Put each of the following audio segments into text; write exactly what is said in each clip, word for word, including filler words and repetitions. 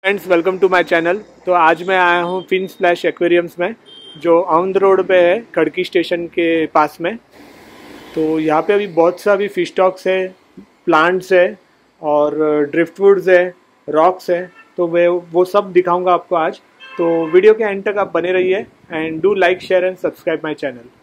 Friends, welcome to my channel. तो आज मैं आया हूँ फिनस्प्लैश एक्वेरियम्स में, जो औंध रोड पे है, खड़की स्टेशन के पास में। तो यहाँ पे अभी बहुत सा भी फिश स्टॉक्स है, प्लांट्स है और ड्रिफ्टवुड्स है, रॉक्स है। तो मैं वो सब दिखाऊंगा आपको आज। तो वीडियो के एंड तक आप बने रहिए and do like, share and subscribe my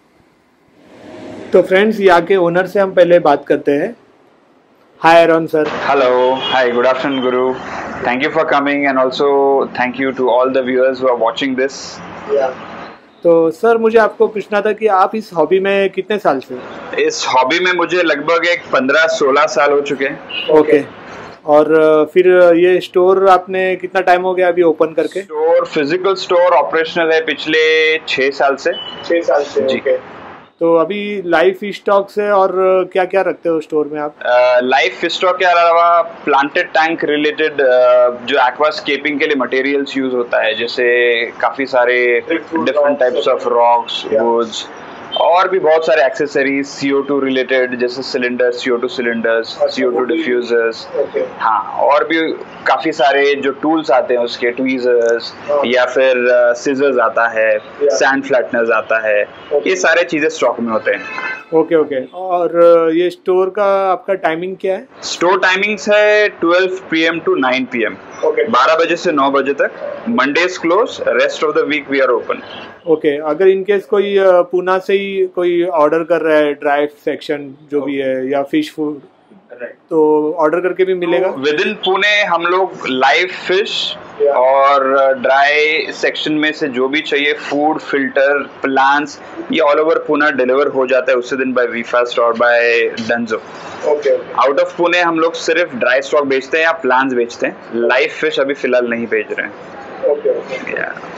channel. तो फ्रेंड्स, यहाँ के ओनर से हम पहले बात करते हैं। Hi Arun sir. Hello, hi, good afternoon, Guru. Thank you for coming, and also thank you to all the viewers who are watching this. Yeah. तो सर, मुझे आपको पूछना था कि आप इस हॉबी में कितने साल से? इस हॉबी में मुझे लगभग एक पंद्रह सोलह साल हो चुके हैं। Okay okay. और फिर ये स्टोर आपने कितना टाइम हो गया अभी ओपन करके? स्टोर, फिजिकल स्टोर ऑपरेशनल है पिछले छह साल से। छह साल से जी। okay. तो अभी लाइव फिश स्टॉक्स है और क्या क्या रखते हो स्टोर में आप? लाइव फिश स्टॉक के अलावा प्लांटेड टैंक रिलेटेड जो एक्वास्केपिंग के लिए मटेरियल्स यूज होता है, जैसे काफी सारे different types of rocks, woods और भी बहुत सारे accessories, C O two related, जैसे cylinder, C O two cylinders, C O two diffusers. हाँ, और भी काफी सारे जो टूल्स आते हैं उसके, ट्वीजर्स या फिर सिजर्स uh, आता है, सैंड फ्लैटनर्स आता है, ये सारे चीजें स्टॉक में होते हैं। Okay okay. और ये स्टोर का आपका टाइमिंग क्या है? स्टोर टाइमिंग्स है twelve P M to nine P M, बारह बजे से नौ बजे तक। Mondays close, rest of the week we are open. Okay. अगर इनकेस कोई पुणे से ही कोई ऑर्डर कर रहा है, ड्राई सेक्शन जो भी है या फिश फूड, तो ऑर्डर करके भी मिलेगा? विद इन पुणे हम लोग लाइव फिश और ड्राई सेक्शन में से जो भी चाहिए, फूड, फिल्टर, प्लांट्स, ये ऑल ओवर पुणे डिलीवर हो जाता है उसी दिन बाय वीफास्ट और by Dunzo. Okay. Out of Pune हम लोग सिर्फ ड्राई स्टॉक बेचते हैं या प्लांट्स बेचते हैं। लाइव फिश अभी फिलहाल नहीं भेज रहे हैं। Okay okay.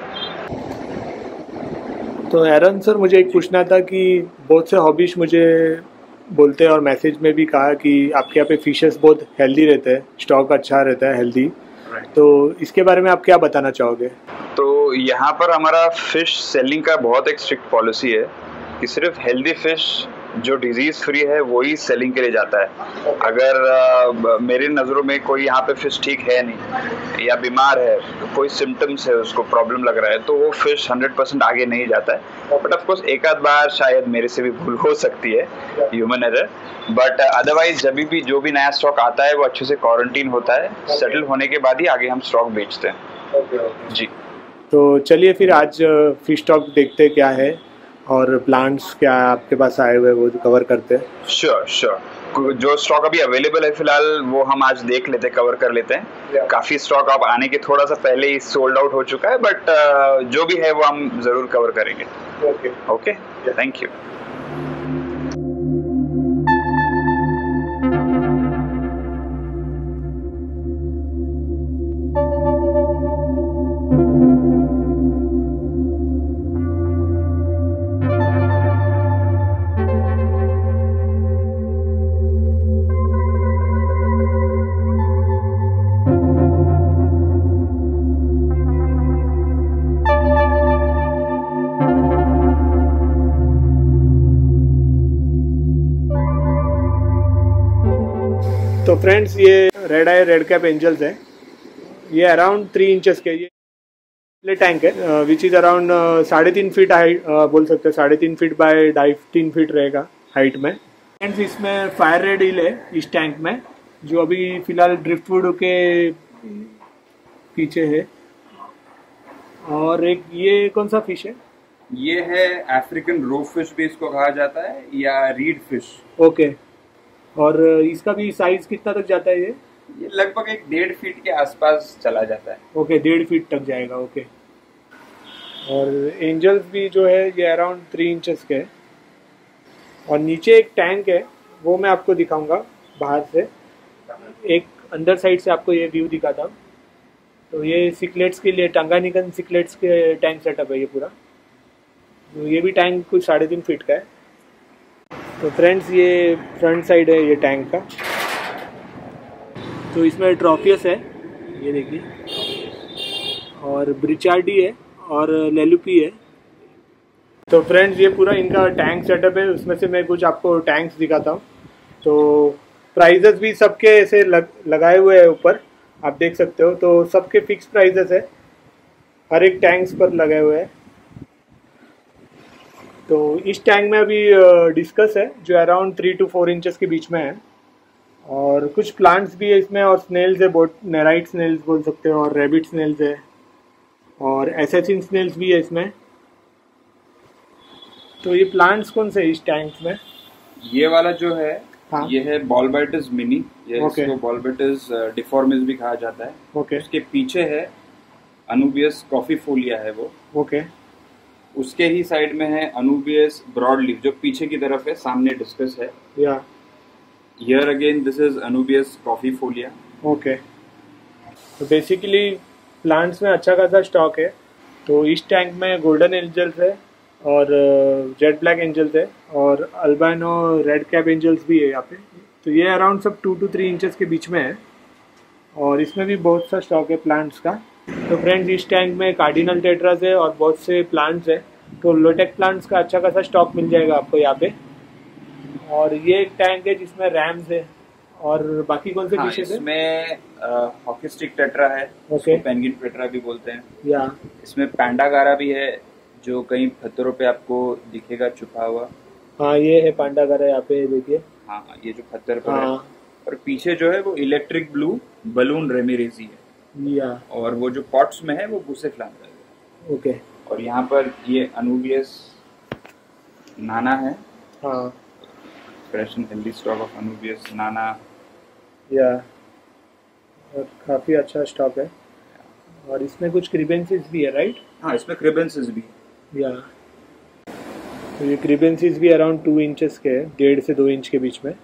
तो एरन सर, मुझे एक पूछना था कि बहुत से हॉबीज मुझे बोलते हैं और मैसेज में भी कहा कि आपके यहाँ पे फिशेस बहुत हेल्दी रहते हैं, स्टॉक अच्छा रहता है, हेल्दी। तो इसके बारे में आप क्या बताना चाहोगे? तो यहाँ पर हमारा फिश सेलिंग का बहुत एक स्ट्रिक्ट पॉलिसी है कि सिर्फ हेल्दी फिश जो डिजीज फ्री है वही सेलिंग के लिए जाता है। अगर आ, मेरी नज़रों में कोई यहाँ पे फिश ठीक है नहीं या बीमार है, कोई सिम्टम्स है, उसको प्रॉब्लम लग रहा है, तो वो फिश हंड्रेड परसेंट आगे नहीं जाता है। बट ऑफ कोर्स एक आध बार शायद मेरे से भी भूल हो सकती है, ह्यूमन एरर। बट अदरवाइज जब भी जो भी नया स्टॉक आता है वो अच्छे से क्वारंटीन होता है, सेटल होने के बाद ही आगे हम स्टॉक बेचते हैं। जी। तो चलिए फिर आज फिश स्टॉक देखते हैं क्या है और प्लांट्स क्या आपके पास आए हुए वो कवर करते हैं। Sure sure. जो स्टॉक अभी अवेलेबल है फिलहाल वो हम आज देख लेते हैं, कवर कर लेते हैं। yeah. काफी स्टॉक आप आने के थोड़ा सा पहले ही सोल्ड आउट हो चुका है, बट uh, जो भी है वो हम जरूर कवर करेंगे। Okay okay, thank you. तो फ्रेंड्स, ये रेड आई रेडकैप एंजल्स है। ये अराउंड थ्री इंचेस के ये प्ले टैंक है, विच इज़ अराउंड साढ़े तीन फीट हाइट, बोल सकते हैं साढ़े तीन फीट बाय ढाई तीन फीट रहेगा हाइट में। फ्रेंड्स, इसमें फायर रेड ईल है इस टैंक में, जो अभी फिलहाल ड्रिफ्टवुड के पीछे है। और एक ये कौन सा फिश है? ये है अफ्रीकन रोप फिश भी इसको कहा जाता है, या रीड फिश। ओके। और इसका भी साइज कितना तक जाता है? ये ये लगभग एक डेढ़ फीट के आसपास चला जाता है। ओके, डेढ़ फीट तक जाएगा। ओके। और एंजल्स भी जो है ये अराउंड थ्री इंचेस के है। और नीचे एक टैंक है, वो मैं आपको दिखाऊंगा बाहर से, एक अंदर साइड से आपको ये व्यू दिखाता हूँ। तो ये सिकलेट्स के लिए, टंगानिकन सिकलेट्स के टैंक सेटअप है ये पूरा। तो ये भी टैंक कुछ साढ़े तीन फीट का है। तो फ्रेंड्स, ये फ्रंट साइड है ये टैंक का। तो इसमें ट्रॉफियस है, ये देखिए, और ब्रिचार्डी है और लेलुपी है। तो फ्रेंड्स, ये पूरा इनका टैंक सेटअप है। उसमें से मैं कुछ आपको टैंक्स दिखाता हूँ। तो प्राइजेस भी सबके ऐसे लग, लगाए हुए हैं ऊपर। आप देख सकते हो। तो सबके फिक्स प्राइजेस है, हर एक टैंक्स पर लगे हुए हैं। तो इस टैंक में अभी डिस्कस है जो around three two four inches के बीच में है, और कुछ प्लांट्स भी है इसमें, और स्नेल्स है, बोट नेराइट स्नेल्स बोल सकते हो, और रैबिट स्नेल्स है, और एसेसिन स्नेल्स भी है इसमें। तो ये प्लांट्स कौन से इस टैंक में? ये वाला जो है, हाँ? ये है बॉलबर्टिस मिनी, ये okay. इसको बॉलबर्टिस डिफॉर्मिस भी कहा जाता है। okay. उसके पीछे है अनुबियस कॉफीफोलिया है वो। Okay okay. उसके ही साइड में है अनुबियस ब्रॉडलीफ जो पीछे की तरफ है, सामने डिस्कस है। या here again this is anubias coffeefolia. Okay, तो बेसिकली प्लांट्स में अच्छा खासा स्टॉक है। तो इस टैंक में गोल्डन एंजल्स है, और जेट ब्लैक एंजल्स है, और अल्बाइनो रेड कैप एंजल्स भी है यहाँ पे। तो ये अराउंड सब टू टू थ्री इंचेस के बीच में है, और इसमें भी बहुत सा स्टॉक है प्लांट्स का। तो फ्रेंड्स इस टैंक में कार्डिनल टेट्रास है और बहुत से प्लांट्स है। तो लोटेक प्लांट्स का अच्छा खासा स्टॉक मिल जाएगा आपको यहाँ पे। और ये एक टैंक है जिसमें रैम्स है, और बाकी कौन से फिशेस है? इसमें हॉकिस्टिक टेट्रा है, okay. पेंगिन टेट्रा भी बोलते हैं। या इसमें पैंडा गारा भी है जो कहीं पत्थरों पे आपको दिखेगा छुपा हुआ। हाँ, ये है पांडा गारा यहाँ पे, देखिए। हाँ, ये जो पत्थर पर हाँ. है। और पीछे जो है वो इलेक्ट्रिक ब्लू बलून रेमेरेजी है, या और वो जो पॉट्स में है वो गुस्से फ्लांडर है। ओके। और यहाँ पर ये अनुबियस नाना है। हाँ, fresh and healthy stock of anubias nana. या और काफ़ी अच्छा स्टॉक है। और इसमें कुछ क्रिबेंसिस भी है, राइट? हाँ, इसमें क्रिबेंसिस भी है। या तो ये क्रिबेंसिस भी अराउंड टू इंचेस के है, डेढ़ से दो इंच के बीच में।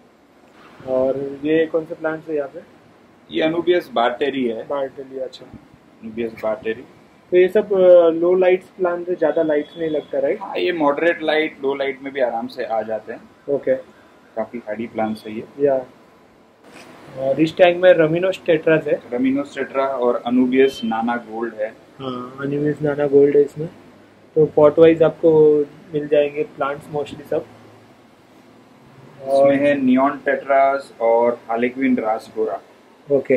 और ये कौन से प्लांट्स है यहाँ पे? ये अनुबियस बार्टेरी है। बार्टेरी, अच्छा। अनुबियस बार्टेरी। तो ये सब लो लाइट्स प्लांट है, ज़्यादा लाइट्स नहीं लगता, राइट? हाँ, ये मॉडरेट लाइट लो लाइट में भी आराम से आ जाते हैं। ओके। काफ़ी हार्डी प्लांट्स है ये। या और इस टैंक में रमिनोस टेट्रास है। रमिनोस टेट्रा और अनुबियस नाना गोल्ड है। हाँ, अनुबियस नाना गोल्ड है इसमें। तो पॉट वाइज आपको मिल जाएंगे प्लांट्स मोस्टली सब। इसमें है नियॉन टेट्रास और हार्लेक्विन रासबोरा। ओके,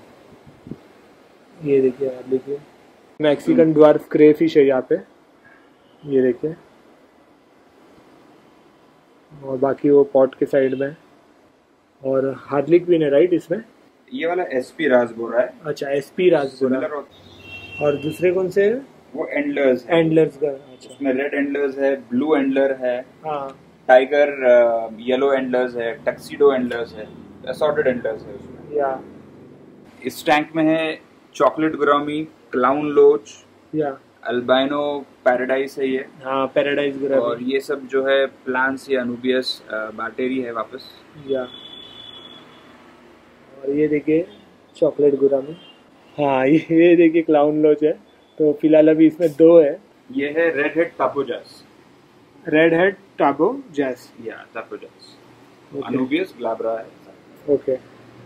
ये देखिए, आप देखिए मैक्सिकन ड्वार्फ क्रेफिश है यहाँ पे, ये देखिए। और बाकी वो पॉट के साइड में, और हार्ली क्वीन है, राइट? इसमें ये वाला एसपी रासबोरा है। अच्छा, एसपी रासबोरा। और दूसरे कौन से है? वो एंडलर्स। एंडलर्स का, अच्छा। उसमें रेड एंडलर्स है, ब्लू एंडलर है, हाँ, टाइगर येलो एंडलर्स है, टक्सीडो एंडलर्स है, असॉर्टेड एंडलर्स है उसमें। या इस टैंक में है चॉकलेट ग्रामी, क्लाउन लोच, या अल्बाइनो पैराडाइज है ये। हाँ, पैराडाइज ग्रामी। और ये सब जो है प्लांट्स ये अनुबियस बार्टेरी है वापस। या और ये देखिए चॉकलेट ग्रामी। हाँ, ये देखिए क्लाउन लोच है। तो फिलहाल अभी इसमें दो है। ये है red head tapajos. Red head tapajos, या टापोजास। अनुबियस ग्लाब्रा है। ओके।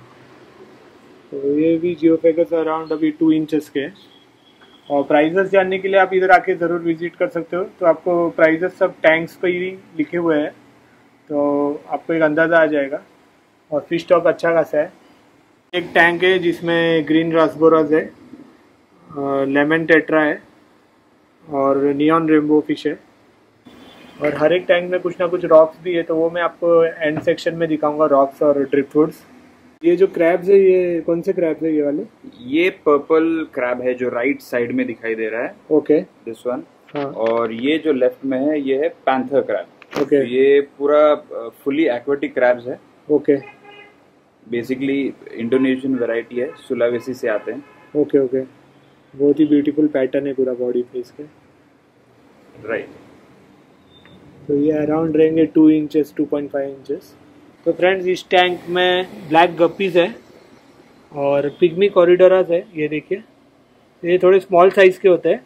तो ये भी जियोफैगस अराउंड अभी टू इंचेस के। और प्राइजेस जानने के लिए आप इधर आके ज़रूर विजिट कर सकते हो। तो आपको प्राइजेस सब टैंक्स पे ही लिखे हुए हैं, तो आपको एक अंदाज़ा आ जाएगा। और फिश स्टॉक अच्छा खासा है। एक टैंक है जिसमें ग्रीन रासबोराज है, लेमन टेट्रा है, और नियॉन रेनबो फिश है। और हर एक टैंक में कुछ ना कुछ रॉक्स भी है, तो वो मैं आपको एंड सेक्शन में दिखाऊंगा, रॉक्स और ड्रिफ्टवुड्स। ये जो क्रैब्स है, ये कौन से क्रैब्स है ये वाले? ये पर्पल क्रैब है जो राइट साइड में दिखाई दे रहा है। Okay, this one. हाँ। और ये जो लेफ्ट में है ये है पैंथर क्रैब। ओके। ये पूरा फुली एक्वेटिक क्रैब्स है। ओके, बेसिकली इंडोनेशियन वैरायटी है, सुलावेसी से आते हैं। Okay okay. बहुत ही ब्यूटीफुल पैटर्न है पूरा बॉडी पे इसके, राइट। तो ये अराउंड रहेंगे two inches two point five inches. तो फ्रेंड्स इस टैंक में ब्लैक गप्पीज है और पिग्मी कॉरिडोरास है, ये देखिए। ये थोड़े स्मॉल साइज के होते हैं।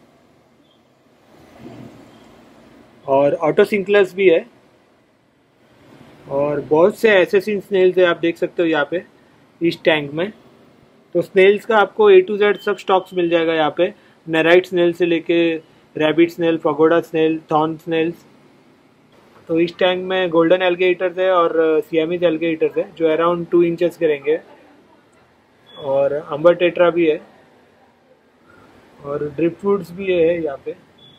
और ऑटो सिंक्लर्स भी है, और बहुत से एसेसिन स्नेल्स है, आप देख सकते हो यहाँ पे इस टैंक में। तो स्नेल्स का आपको ए टू जेड सब स्टॉक्स मिल जाएगा यहाँ पे, नेराइट स्नेल से लेके rabbit snail, pagoda snail, thorn snails. तो इस टैंक में गोल्डन एल्गेटर्स है और सियामीज एल्गेटर्स है जो अराउंड टू इंचेस के रहेंगे। और अंबर टेट्रा भी है और ड्रिफ्टवुड्स भी है यहाँ पे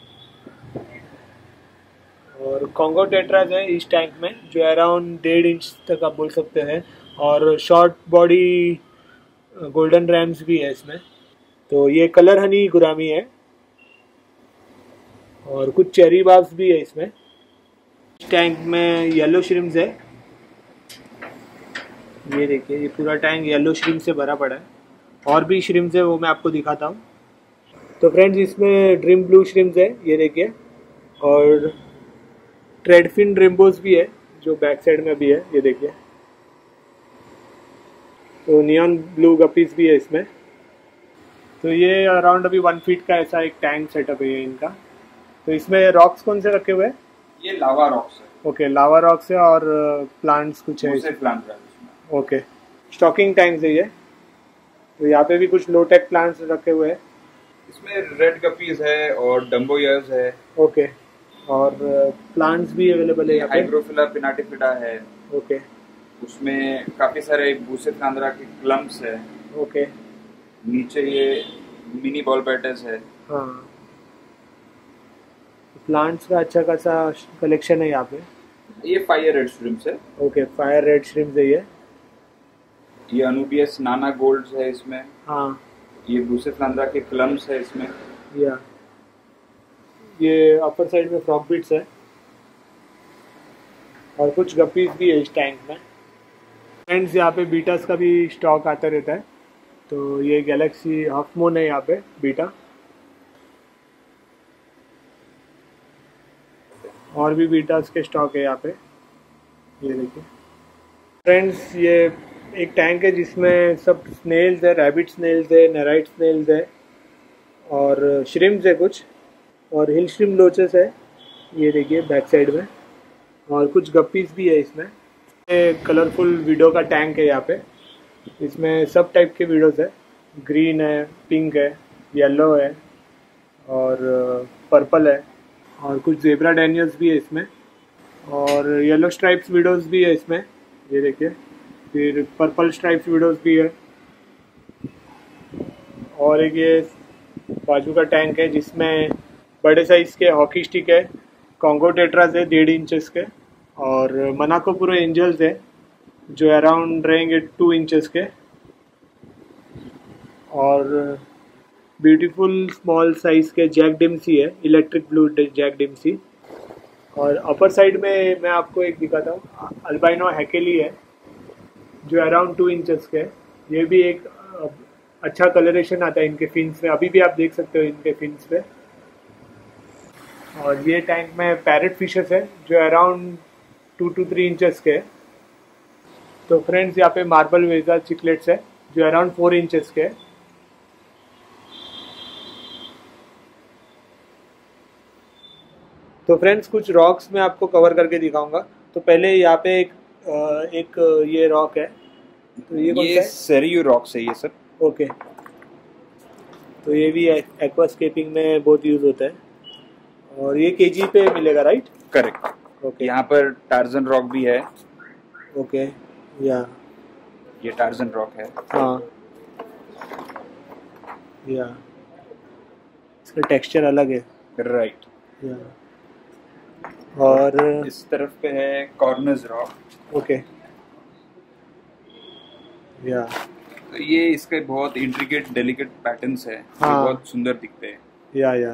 और कॉन्गो टेट्राज है इस टैंक में जो अराउंड डेढ़ इंच तक आप बोल सकते हैं और शॉर्ट बॉडी गोल्डन रैम्स भी है इसमें। तो ये कलर हनी गुरामी है और कुछ चेरी बाब्स भी है इसमें। इस टैंक में येलो श्रिम्स है, ये देखिए ये पूरा टैंक येलो श्रिम्प से भरा पड़ा है। और भी श्रिम्स है वो मैं आपको दिखाता हूँ। तो फ्रेंड्स इसमें ड्रीम ब्लू श्रिम्स है, ये देखिए, और ट्रेडफिन रेम्बोज भी है जो बैक साइड में भी है, ये देखिए। तो नियॉन ब्लू गपीज भी है इसमें। तो ये अराउंड अभी वन फीट का ऐसा एक टैंक सेटअप है इनका। तो इसमें रॉक्स कौन से रखे हुए हैं? ये लावा रॉक्स है। ओके, लावा रॉक्स है और प्लांट्स कुछ है, प्लांट है इसमें। ओके, स्टॉकिंग टैंक्स है ये। तो यहाँ पे भी कुछ लो टेक प्लांट्स रखे हुए हैं। इसमें रेड गपीज है और डम्बोयर्स है। ओके, और प्लांट्स भी अवेलेबल है यहाँ पे। हाइग्रोफिला पिनाटिफिडा है। ओके, उसमें काफी सारे बूसे कांद्रा के क्लम्स है। ओके, नीचे ये मिनी बॉल बैटर्स है। हाँ, प्लांट्स का अच्छा खासा कलेक्शन है यहाँ पे। ये फायर रेड श्रिम्प्स है। ओके, फायर रेड श्रिम्प्स है ये। ये अनुबियस नाना गोल्ड्स है इसमें। हाँ, ये बूसे कांद्रा के क्लम्स है इसमें। या ये अपर साइड में फ्रॉग बीट्स है और कुछ गपीज भी है इस टैंक में। फ्रेंड्स यहाँ पे बीटास का भी स्टॉक आता रहता है। तो ये गैलेक्सी हाफ मून है यहाँ पे बीटा। और भी बीटास के स्टॉक है यहाँ पे, ये देखिए। फ्रेंड्स ये एक टैंक है जिसमें सब स्नेल्स है, रैबिट स्नेल्स है, नेराइट स्नेल्स है और श्रिम्स है कुछ, और हिल श्रिम लोचस है, ये देखिए बैक साइड में, और कुछ गप्पीज भी है इसमें। कलरफुल वीडो का टैंक है यहाँ पे। इसमें सब टाइप के वीडोज है, ग्रीन है, पिंक है, येलो है और पर्पल है, और कुछ जेब्रा डैनियल्स भी है इसमें, और येलो स्ट्राइप्स वीडोज भी है इसमें, ये देखिए। फिर पर्पल स्ट्राइप्स वीडोज भी है। और एक ये बाजू का टैंक है जिसमें बड़े साइज के हॉकी स्टिक है, कॉन्गो टेट्रास है डेढ़ इंचेस के, और मनाको पूरे एंजल्स है जो अराउंड रहेंगे टू इंचेस के, और ब्यूटीफुल स्मॉल साइज के जैक डिम्सी है, इलेक्ट्रिक ब्लू जैक डिम्सी। और अपर साइड में मैं आपको एक दिखाता हूँ, अल्बाइनो हैकेली है जो अराउंड टू इंचेस के। ये भी एक अच्छा कलरेशन आता है इनके फिन्स में, अभी भी आप देख सकते हो इनके फिन्स पे। और ये टैंक में पैरेट फिशेस है जो around two two three inches के। तो फ्रेंड्स यहाँ पे मार्बल वेजा चिकलेट्स है जो अराउंड फोर इंचेस के। तो फ्रेंड्स कुछ रॉक्स मैं आपको कवर करके दिखाऊंगा। तो पहले यहाँ पे एक एक ये रॉक है, तो ये कौन सा है? सेरियो रॉक्स है ये सब। ओके, तो ये भी एक्वास्केपिंग में बहुत यूज होता है, और ये केजी पे मिलेगा, राइट? करेक्ट। ओके, यहाँ पर टार्जन रॉक भी है। ओके, या ये टार्जन रॉक है। हाँ, या इसका टेक्सचर अलग है, राइट। या और इस तरफ पे है कॉर्नर्स रॉक। ओके, या तो ये इसके बहुत इंट्रिकेट डेलिकेट पैटर्न्स है, हाँ, बहुत सुंदर दिखते हैं। या या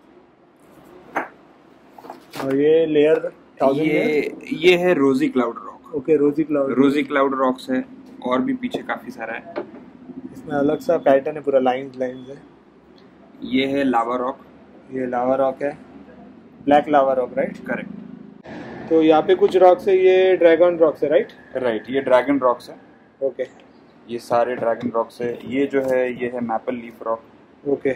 और ये लेयर ये ये है rosy cloud rock. Okay, rosy cloud rosy cloud rocks है, और भी पीछे काफी सारा है। इसमें अलग सा पैटर्न है, पूरा लाइंस लाइंस है। ये है लावा रॉक। ये लावा रॉक है, black lava rock, right? Correct. तो यहाँ पे कुछ रॉक्स है, ये ड्रैगन रॉक्स है, राइट? राइट, ये ड्रैगन रॉक्स है। ओके, ये सारे ड्रैगन रॉक्स है। ये जो है ये है मैपल लीफ रॉक। ओके।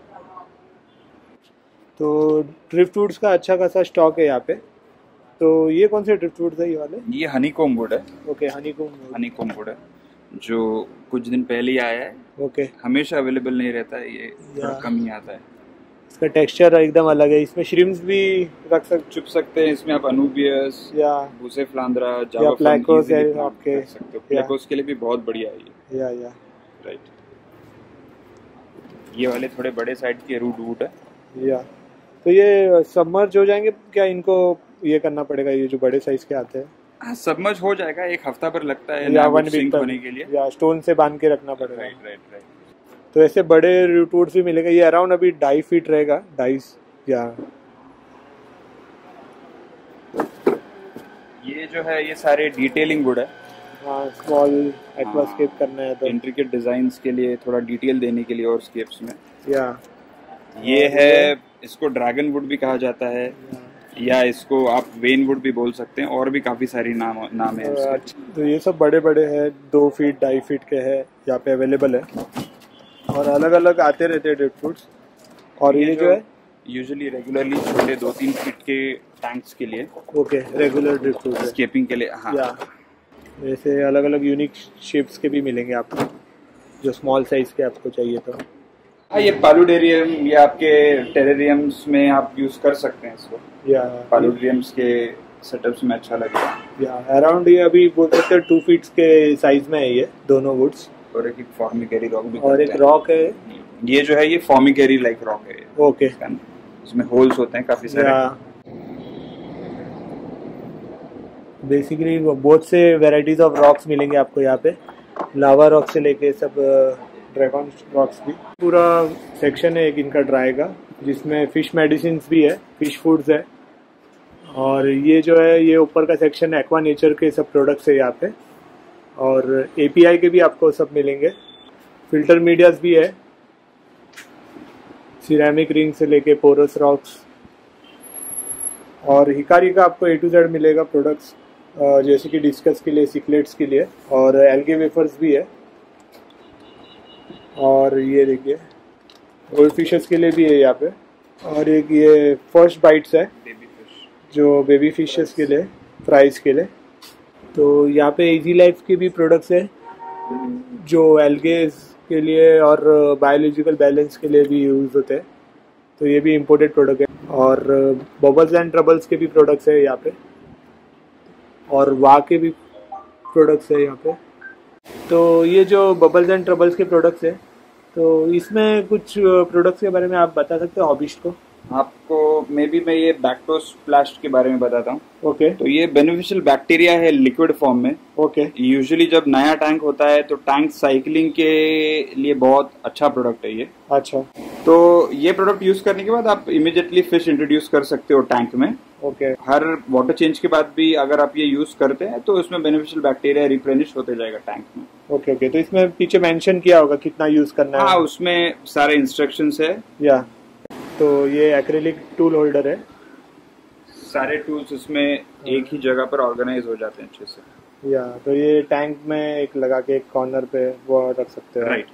तो ड्रिफ्टवुड्स का अच्छा खासा स्टॉक है यहाँ पे। तो ये कौन से ड्रिफ्टवुड्स है ये वाले? ये हनीकॉम्ब वुड है। ओके, हनीकॉम्ब हनीकॉम्ब वुड है जो कुछ दिन पहले ही आया है। ओके, हमेशा अवेलेबल नहीं रहता है, ये थोड़ा कम ही आता है। इसका टेक्सचर एकदम अलग है। इसमें श्रिम्स भी रख सकते चुप सकते हैं इसमें आप। अनूबियस या बुसेफ्लांद्रा या प्लैकोस है आपके, सकते हो। प्लैकोस के लिए भी बहुत बढ़िया है ये। या या राइट। ये वाले थोड़े बड़े साइड के रूट वूट है। या तो ये सबमर्ज हो जाएंगे क्या? इनको ये करना पड़ेगा, ये जो बड़े साइज के आते हैं? हाँ, सबमर्ज हो जाएगा, एक हफ्ता पर लगता है या वन वीक होने के लिए, या स्टोन से बांध के रखना पड़ेगा। Right right right. तो ऐसे बड़े रूटवुड्स भी मिलेगा। ये अराउंड अभी ढाई फीट रहेगा, ढाई या ये जो है ये सारे डिटेलिंग वुड है। हाँ, स्मॉल एक्वास्केप करना है तो इंट्रिकेट डिजाइन्स के लिए, थोड़ा डिटेल देने के लिए और स्केप्स में। या ये है, इसको ड्रैगन वुड भी कहा जाता है या इसको आप वेन वुड भी बोल सकते हैं, और भी काफी सारी नाम नाम है इसके। तो ये सब बड़े बड़े हैं, दो फीट ढाई फीट के हैं, यहाँ पे अवेलेबल है और अलग अलग आते रहते हैं ड्रिफ्टवुड्स। और ये, ये जो है यूजुअली रेगुलरली छोटे दो तीन फीट के टैंक्स के लिए। ओके, रेगुलर ड्रिफ्टवुड्स स्केपिंग के लिए। हाँ, या ऐसे अलग अलग यूनिक शेप्स के भी मिलेंगे आपको, जो स्मॉल साइज के आपको चाहिए तो। हाँ, ये पालुडेरियम या आपके टेरेरियम्स में आप यूज कर सकते हैं इसको। या पालुडेरियम्स के सेटअप्स में अच्छा लगेगा। या अराउंड ये अभी बोल सकते हैं टू फीट्स के साइज में है ये दोनों वुड्स। और एक फॉर्मिकेरी रॉक भी, और एक रॉक है। ये जो है ये फॉर्मिकेरी लाइक रॉक है। ओके, इसमें होल्स होते हैं काफी सारे। बेसिकली बहुत से वेराइटीज ऑफ रॉक्स मिलेंगे आपको यहाँ पे, लावा रॉक से लेके सब ड्रैगन रॉक्स भी। पूरा सेक्शन है एक इनका ड्राई का, जिसमें फिश मेडिसिन भी है, फिश फूड्स है। और ये जो है ये ऊपर का सेक्शन एक्वा नेचर के सब प्रोडक्ट्स है यहाँ पे, और एपीआई के भी आपको सब मिलेंगे। फिल्टर मीडियाज भी है, सिरेमिक रिंग से लेके पोरस रॉक्स, और हिकारी का आपको ए टू जेड मिलेगा प्रोडक्ट्स, जैसे कि डिस्कस के लिए, सिकलेट्स के लिए, और एल्गे वेफर्स भी है। और ये देखिए गोल्ड फिशेस के लिए भी है यहाँ पे। और एक ये फर्स्ट बाइट्स है, बेबी फिश, जो बेबी फिशेस के लिए, फ्राइज के लिए। तो यहाँ पे इजी लाइफ के भी प्रोडक्ट्स है, जो एल्गेज के लिए और बायोलॉजिकल बैलेंस के लिए भी यूज होते हैं। तो ये भी इम्पोर्टेड प्रोडक्ट है। और बबल्स एंड ट्रबल्स के भी प्रोडक्ट्स है यहाँ पे, और वाह के भी प्रोडक्ट्स है यहाँ पे। तो ये जो बबल्स एंड ट्रबल्स के प्रोडक्ट्स है, तो इसमें कुछ प्रोडक्ट्स के बारे में आप बता सकते हो हॉबिस्ट को? आपको मे बी मैं ये बैक्टोस्प्लैश के बारे में बताता हूँ। Okay okay. तो ये बेनिफिशियल बैक्टीरिया है लिक्विड फॉर्म में। Okay okay. यूजुअली जब नया टैंक होता है तो टैंक साइकिलिंग के लिए बहुत अच्छा प्रोडक्ट है ये। अच्छा, तो ये प्रोडक्ट यूज करने के बाद आप इमीडिएटली फिश इंट्रोड्यूस कर सकते हो टैंक में। Okay okay. हर वाटर चेंज के बाद भी अगर आप ये यूज करते हैं तो इसमें बेनिफिशियल बैक्टीरिया रिप्लेनिश होते जाएगा टैंक में। Okay okay, okay okay. तो इसमें पीछे मेंशन किया होगा कितना यूज करना है? हाँ, उसमें सारे इंस्ट्रक्शंस है। या तो ये एक्रिलिक टूल होल्डर है, सारे टूल्स इसमें एक ही जगह पर ऑर्गेनाइज हो जाते हैं अच्छे से। या तो ये टैंक में एक लगा के एक कॉर्नर पे वो रख सकते हो। राइट।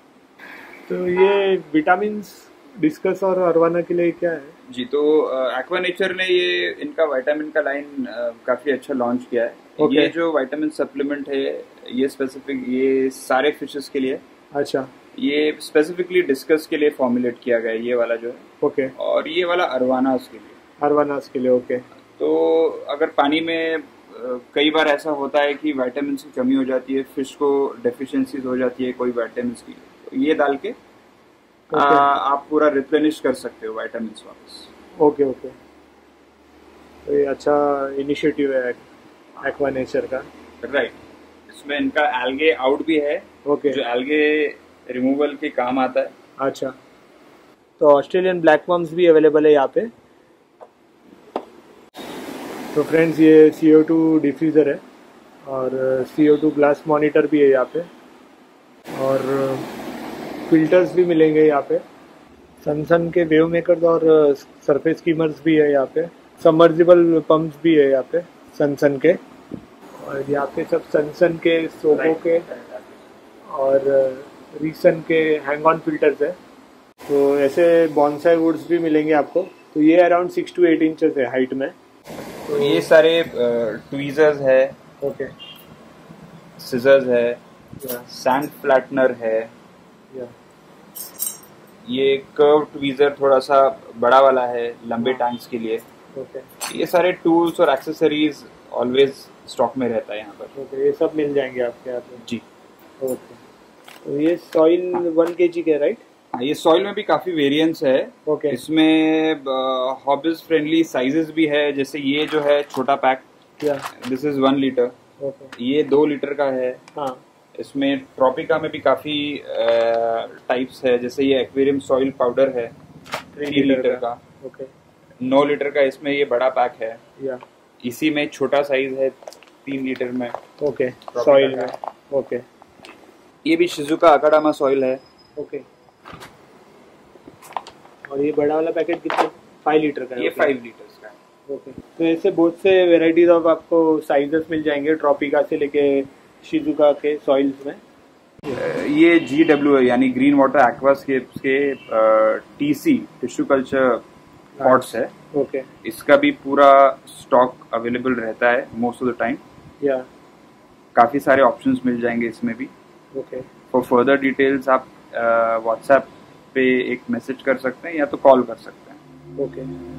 तो ये विटामिन डिस्कस और अरवाना के लिए क्या है? जी, तो एक्वा नेचर ने ये इनका विटामिन का लाइन काफी अच्छा लॉन्च किया है। okay. ये जो विटामिन सप्लीमेंट है ये स्पेसिफिक ये सारे फिशेस के लिए। अच्छा, ये स्पेसिफिकली डिस्कस के लिए फॉर्मुलेट किया गया है ये वाला जो है। Okay okay. और ये वाला अरवानास के लिए। अरवानास के लिए ओके okay. तो अगर पानी में कई बार ऐसा होता है कि विटामिन की कमी हो जाती है, फिश को डेफिशिएंसीज हो जाती है कोई विटामिन की, तो ये डाल के okay. आ, आप पूरा रिप्लेनिश कर सकते हो विटामिन वापस। ओके ओके, तो ये अच्छा इनिशिएटिव है एक्वा नेचर का। राइट। इसमें इनका एल्गे आउट भी है। Okay okay. जो एल्गे रिमूवल के काम आता है। अच्छा, तो ऑस्ट्रेलियन ब्लैक वर्म्स भी अवेलेबल है यहाँ पे। तो फ्रेंड्स ये सी ओ टू डिफ्यूज़र है और C O two glass monitor भी है यहाँ पे, और फिल्टर्स भी मिलेंगे यहाँ पे। सनसन के वेव मेकर्स और सरफेस स्कीमर्स भी है यहाँ पे। सबमर्जिबल पंप्स भी है यहाँ पे सनसन के, और यहाँ पे सब सनसन के, सोबो के और रीसन के हैंग ऑन फिल्टर्स है। तो ऐसे बॉन्साई वुड्स भी मिलेंगे आपको। तो ये around six two eight inches है हाइट में। तो ये सारे ट्वीजर्स है, ओके, सिजर्स है, सैंड फ्लैटनर है, या ये कर्व ट्वीजर थोड़ा सा बड़ा वाला है लंबे टैंक्स के लिए। ओके, ये सारे टूल्स और एक्सेसरीज ऑलवेज स्टॉक में रहता है यहाँ पर। ओके, ये सब मिल जाएंगे आपके यहाँ पे? जी। ओके, तो ये सॉइल वन के जी के राइट? हाँ, ये सॉइल में भी काफी वेरिएंस है। Okay okay. इसमें हॉबीज फ्रेंडली साइजेस भी है, जैसे ये जो है छोटा pack, this is one litre. Okay ये दो लीटर का है। हाँ। इसमें ट्रॉपिका में भी काफी टाइप्स है, जैसे ये एक्वेरियम सॉइल पाउडर है थ्री लीटर, लीटर का। ओके नौ लीटर का इसमें ये बड़ा पैक है। या इसी में छोटा साइज है तीन लीटर में। ओके सॉइल में। ओके ये भी शिजुका अकाडामा सॉइल है। ओके और ये बड़ा वाला पैकेट कितना? फाइव लीटर का है? ये फाइव लीटर का है। ओके तो ऐसे बहुत से वेराइटीज ऑफ आपको साइजेस मिल जाएंगे ट्रॉपिका से लेके शिजुका के सॉइल्स में। ये जी डब्ल्यू है यानी ग्रीन वाटर एक्वास्केप्स के टीसी टिश्यू कल्चर पॉट्स है। ओके इसका भी पूरा स्टॉक अवेलेबल रहता है मोस्ट ऑफ द टाइम। या काफी सारे ऑप्शंस मिल जाएंगे इसमें भी। ओके फॉर फर्दर डिटेल्स आप व्हाट्सएप पे एक मैसेज कर सकते हैं या तो कॉल कर सकते हैं। ओके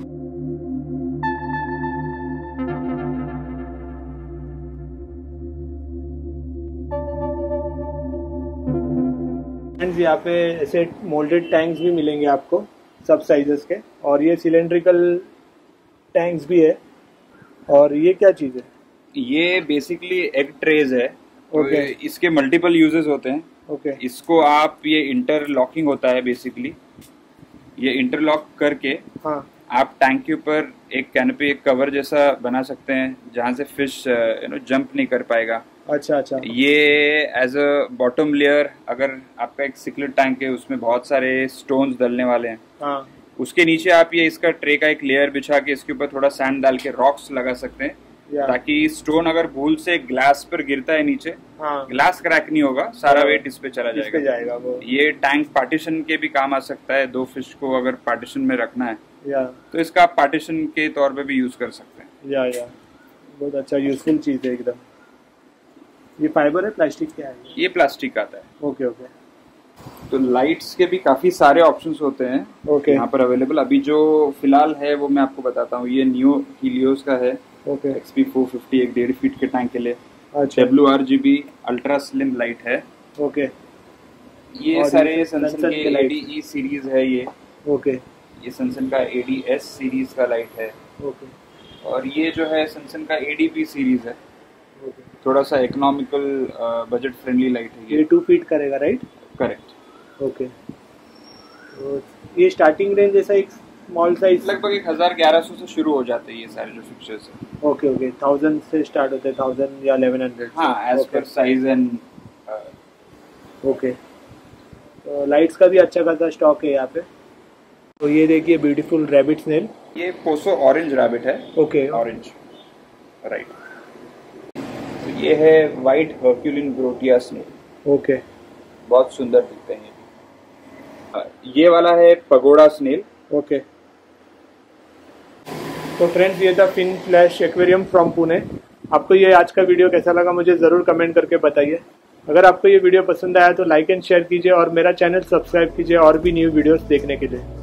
फ्रेंड्स यहाँ पे ऐसे मोल्डेड टैंक्स भी मिलेंगे आपको सब साइजेस के, और ये सिलेंड्रिकल टैंक्स भी है। और ये क्या चीज़ है? ये बेसिकली एग ट्रेज है। Okay okay. इसके मल्टीपल यूजेस होते हैं। Okay okay. इसको आप, ये इंटरलॉकिंग होता है बेसिकली, ये इंटरलॉक करके हाँ. आप टैंक के ऊपर एक कैनपी, एक कवर जैसा बना सकते हैं जहाँ से फिश यू नो जंप नहीं कर पाएगा। अच्छा अच्छा। ये एज अ बॉटम लेयर, अगर आपका एक सिकलेट टैंक है उसमें बहुत सारे स्टोन्स डलने वाले हैं हाँ. उसके नीचे आप ये इसका ट्रे का एक लेयर बिछा के इसके ऊपर थोड़ा सैंड डाल के रॉक्स लगा सकते हैं, ताकि स्टोन अगर भूल से ग्लास पर गिरता है नीचे, हाँ। ग्लास क्रैक नहीं होगा, सारा हाँ। वेट इस पे चला जाएगा, जाएगा वो। ये टैंक पार्टीशन के भी काम आ सकता है। दो फिश को अगर पार्टीशन में रखना है या तो इसका आप पार्टीशन के तौर पे भी यूज कर सकते हैं। या या बहुत अच्छा यूजफुल चीज है एकदम। ये फाइबर है, प्लास्टिक क्या है? ये प्लास्टिक आता है। Okay okay. तो लाइट्स के भी काफी सारे ऑप्शंस होते हैं ओके यहाँ पर अवेलेबल। अभी जो फिलहाल है वो मैं आपको बताता हूँ। ये न्यू हीलियोस का है। ओके एक्सपी फोर फिफ्टी, एक डेढ़ फीट के टैंक के लिए। अच्छा। W R G B ultra slim light है। ओके। ये सारे सनसन के ए डी ई सीरीज है ये। ओके। ये सनसन का ए डी एस सीरीज का लाइट है। ओके। और ये जो है सनसन का ए डी पी सीरीज है। ओके। थोड़ा सा इकोनॉमिकल बजट फ्रेंडली लाइट है ये। ये टू फीट करेगा राइट? करेक्ट। ओके। तो ये स्टार्टिंग रेंज जैसा एक स्मॉल साइज लगभग एक हजार ग्यारह सौ से शुरू हो जाते हैं ये सारे जो फिक्चर्स है। Okay okay. थाउजेंड से स्टार्ट होते हैं, थाउजेंड या इलेवन हंड्रेड। हाँ, as per size and. Okay. तो लाइट्स का भी अच्छा खासा स्टॉक है यहाँ पे। तो ये देखिए ब्यूटीफुल रैबिट स्नेल। ये पोसो ऑरेंज रैबिट है। ओके। Orange right. तो ये है white herculean brotia snail. Okay. बहुत सुंदर दिखते हैं। ये वाला है पगोड़ा स्नेल। ओके। तो फ्रेंड्स ये था फिनफ्लैश एक्वेरियम फ्रॉम पुणे। आपको ये आज का वीडियो कैसा लगा मुझे ज़रूर कमेंट करके बताइए। अगर आपको ये वीडियो पसंद आया तो लाइक एंड शेयर कीजिए और मेरा चैनल सब्सक्राइब कीजिए और भी न्यू वीडियोस देखने के लिए।